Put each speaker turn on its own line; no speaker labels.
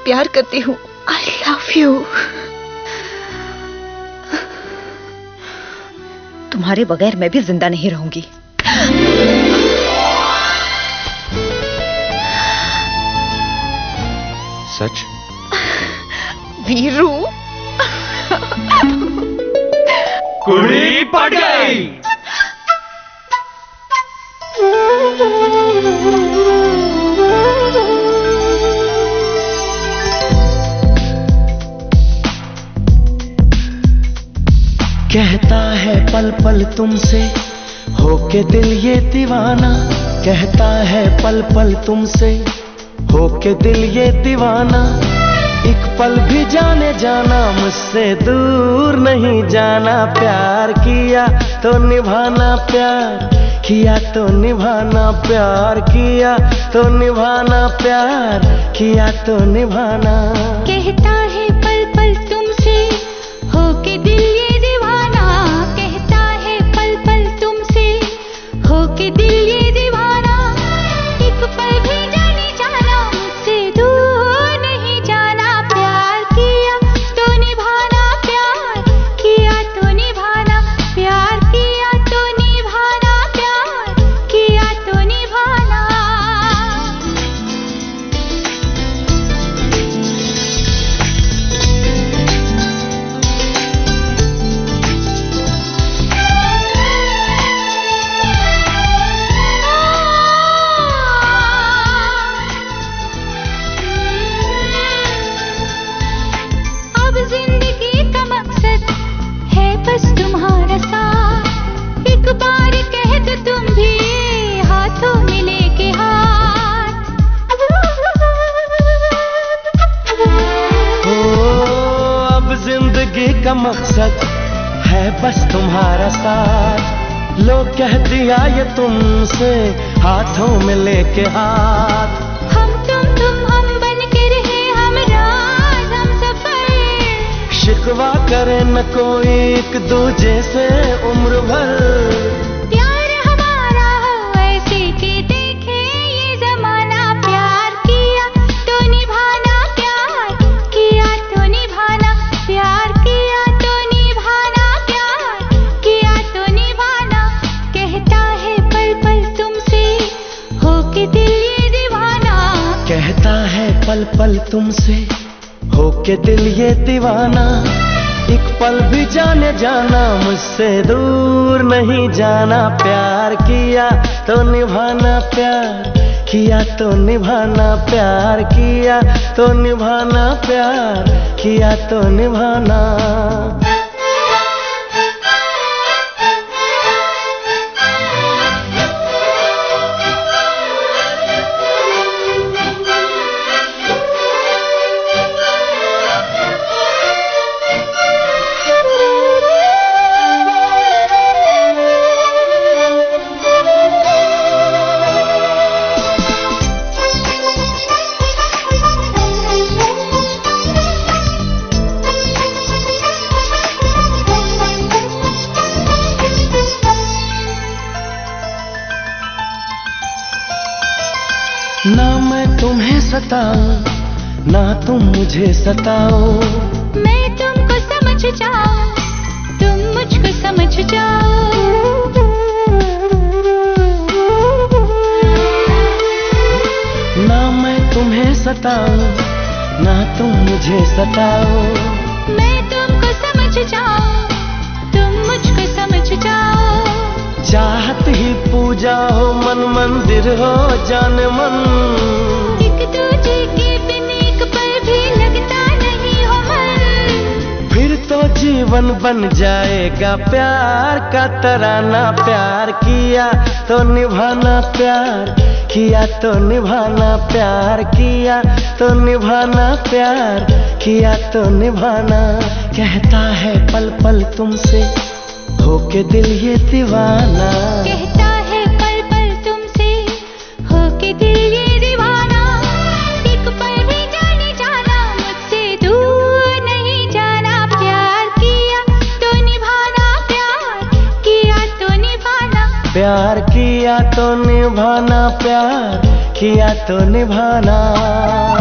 प्यार करती हूँ। I love you। तुम्हारे बगैर मैं भी जिंदा नहीं रहूंगी।
सच?
वीरू।
कुड़ी पड़ गई।
कहता है पल पल तुमसे होके दिल ये दीवाना, कहता है पल पल तुमसे होके दिल ये दीवाना। एक पल भी जाने जाना मुझसे दूर नहीं जाना। प्यार किया तो निभाना, प्यार किया तो निभाना, प्यार किया तो निभाना, प्यार किया तो निभाना।
कहता है पल पल तुमसे होके दिल ये दीवाना, कहता है पल पल तुमसे होके दिल ये दीवाना। एक पल भी जाने जाना मुझसे दूर नहीं जाना। प्यार किया तो निभाना, प्यार किया तो निभाना, प्यार किया तो निभाना, प्यार किया तो निभाना। अब जिंदगी का मकसद है बस तुम्हारा साथ। एक बार कह दो तुम भी हाथों में लेके हाथ।
अब जिंदगी का मकसद है बस तुम्हारा साथ। लो कह दिया ये तुमसे हाथों में लेके हाथ।
हम बन के रहे हम राज हम सफर।
शिकवा करे न कोई एक दूजे से उम्र भर।
प्यार हमारा हो ऐसे कि देखे ये जमाना। प्यार किया तो निभाना, प्यार किया तो निभाना, प्यार किया तो निभाना, प्यार किया तो निभाना। कहता है पल पल तुमसे होके दिल ये दीवाना,
कहता है पल पल तुमसे होके दिल ये दीवाना। एक पल भी जाने जाना मुझसे दूर नहीं जाना। प्यार किया तो निभाना, प्यार किया तो निभाना, प्यार किया तो निभाना, प्यार किया तो निभाना। ना मैं तुम्हें सताऊं ना तुम मुझे सताओ।
मैं तुमको समझ जाऊं तुम मुझको समझ जाओ।
ना मैं तुम्हें सताऊं ना तुम मुझे सताओ।
मैं तुमको समझ जाऊं तुम मुझको समझ जाओ।
चाहत ही पूजा हो मन मंदिर हो जान मन।
एक दूजे के बिन एक पल भी लगता नहीं हो मन।
फिर तो जीवन बन जाएगा प्यार का तराना। प्यार किया तो निभाना, प्यार किया तो निभाना, प्यार किया तो निभाना, प्यार किया तो निभाना। कहता है पल पल तुमसे होके दिल ये दीवाना।
कहता है पल पल तुमसे होके दिल ये दीवाना। एक पल भी जाने जाना मुझसे दूर नहीं जाना। प्यार किया तो निभाना, प्यार किया तो निभाना,
प्यार किया तो निभाना, प्यार किया तो निभाना।